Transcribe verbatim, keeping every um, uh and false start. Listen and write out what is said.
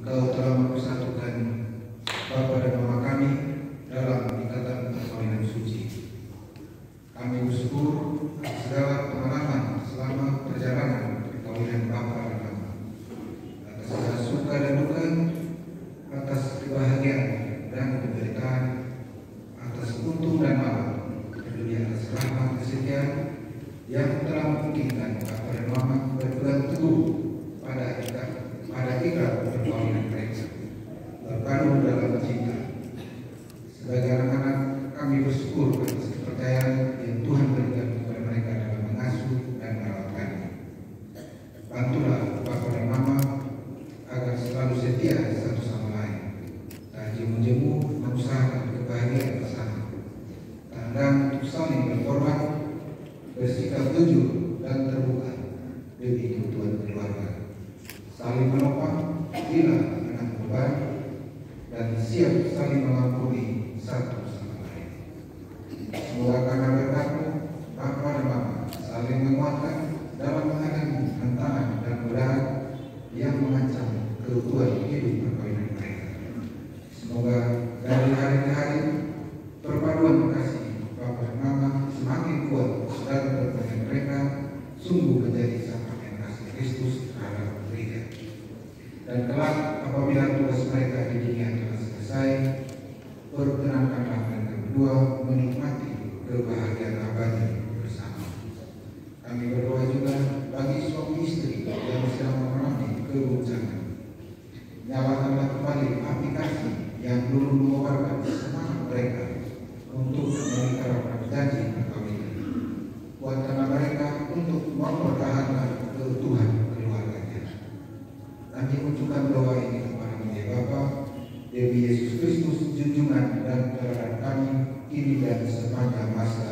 Engkau telah mempersatukan Bapa dan Mama kami dalam ikatan perkawinan suci. Kami bersyukur atas segala pengalaman selama perjalanan perkawinan Bapa dan Mama, atas segala suka dan duka, atas kebahagiaan dan penderitaan, atas untung dan malam, terlebih atas rahmat kesetiaan yang telah memungkinkan Bapa dan Mama berpegang teguh pada ikrar pada ikrar perkawinan mereka, berkandung dalam cinta. Sebagai anak-anak, kami bersyukur atas kepercayaan yang Tuhan berikan kepada mereka dalam mengasuh dan merawat kami. Bantulah Bapa dan Mama agar selalu setia satu sama lain, tak jemu-jemu mengusahakan kebahagiaan bersama, tandang untuk saling berkorban, bersikap jujur dan terbuka demi kebutuhan keluarga, saling menopang bila menanggung beban, dan siap saling mengampuni satu sama lain. Semoga karena berkat-Mu, Bapa dan Mama saling menguatkan dalam menghadapi tantangan dan godaan yang mengancam keutuhan hidup perkawinan mereka. Semoga dari hari ke hari perpaduan kasih Bapa dan Mama semakin kuat dan perkawinan mereka sungguh menjadi sakramen kasih Kristus terhadap gereja. Dan kelak apabila tugas mereka di dunia telah selesai, perkenankanlah mereka berdua menikmati kebahagiaan abadi bersama. Kami berdoa juga bagi suami istri yang sedang mengalami keguncangan. Nyalakanlah kembali api kasih yang dulu mengobarkan semangat mereka untuk mengikrarkan janji perkawinan. Kuatkanlah mereka untuk mempertahankan keutuhan keluarganya. Kami ucapkan doa ini kepada Dia Bapa, Dewi Yesus Kristus, junjungan dan teladan kami, kini dan sepanjang masa